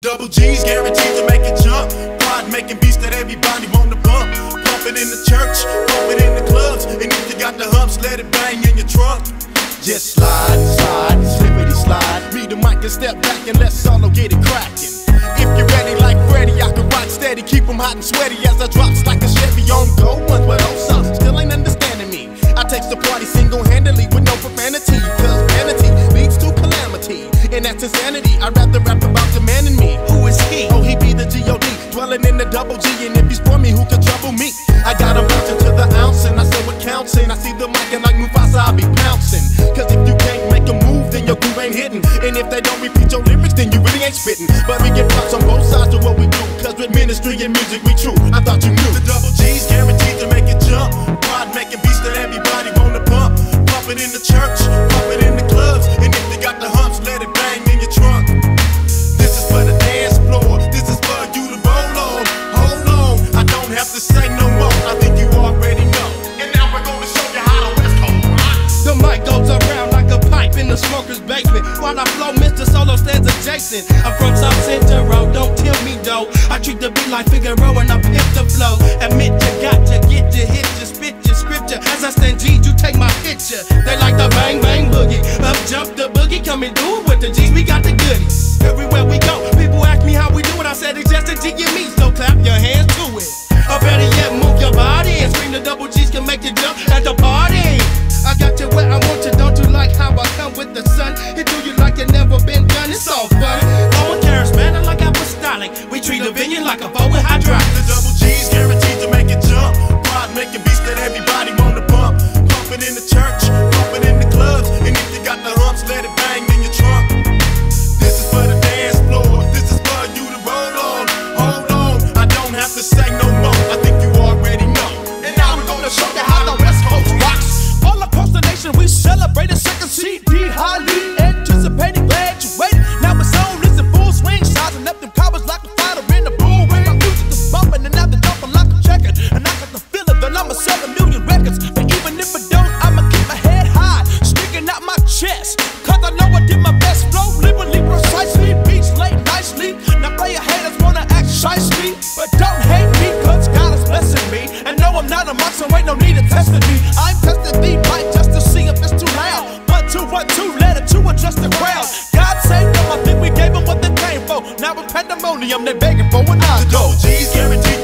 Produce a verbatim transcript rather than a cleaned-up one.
Double G's guaranteed to make it jump. Quad making beats that everybody wanna bump. Pump it in the church, pump it in the clubs. And if you got the humps, let it bang in your trunk. Just slide, slide, slippity slide. Read the mic and step back and let solo get it cracking. If you're ready like Freddy, I can rock steady. Keep them hot and sweaty as I drops like a Chevy on go. Ones but oh some still ain't understanding me. I takes the party single-handedly with no profanity. Cause vanity leads to calamity. And that's insanity. I'd rather rap about the man in me. Who is he? Oh, he be the G O D dwelling in the double G. And if he's for me, who could trouble me? I got him bouncing to the ounce and I said what counts in. I see the mic and like Mufasa, I'll be pouncing. Cause if you can't make a move, then your groove ain't hitting. And if they don't repeat your lyrics, then you really ain't spitting. But we get props on both sides of what we do. Cause with ministry and music, we true. I thought you knew. The double G's guaranteed to make it jump. Quad making beats that everybody wanna bump. Pump it in the church, pump it in the clubs. And if they got the humps, let it bang in your trunk. This is for the dance floor. This is for you to roll on. Hold on, I don't have to say no more. I think you already know. And now we're gonna show you how the West Coast rocks. The mic goes around like a pipe in the smoker's basement. While I flow, Mister Solo stands adjacent. I'm from South Central, don't tell me though. I treat the beat like Figaro and I pimp the flow. Admit you got to get your hit, you spit your scripture. As I stand G's, you take my picture. They like the bang bang boogie. Up jump the boogie, coming through with the G's, we got the goodies. Everywhere we go, people ask me how we do it. I said it's just a G and me, so clap your hands to it. Or better yet, move your body and scream the double G's can make you jump at the party. I got you where I want you, don't you like how I come with the sun? It do you like it never been done, it's all fun. Oh, charismatic like apostolic. We treat the venue like a boat with hydraulics. The double G's guaranteed to make it jump. Quad making beats that everybody wanna bump. Pump it in the church, pump it in the clubs. And if you got the humps, let it bang in your trunk. This is for the dance floor. This is for you to roll on. Hold on, I don't have to say no more. I think you already know. And now we're gonna show you how the West Coast rocks. All across the nation, we celebrate a second C D, highly anticipating, graduating. Now it's on, it's in full swing, sizing up them covers like a fighter in the boom. When my music is bumping and now they're jumping like a checkered. And I got the feeling that I'ma sell a million records. But even if I don't, I'ma keep my head high, sticking out my chest. Cause I know I did my best, flow liberally, precisely, beats laid nicely. Now player haters wanna act shicely, but don't hate me, cause God is blessing me. And no, I'm not a monster, ain't no need of testing me. I'm testing the mic just to see if it's too loud. One, two, one, two, let it to adjust the crowd. God saved them, I think we gave them what they came for. Now with pandemonium, they begging for an The double G's guaranteed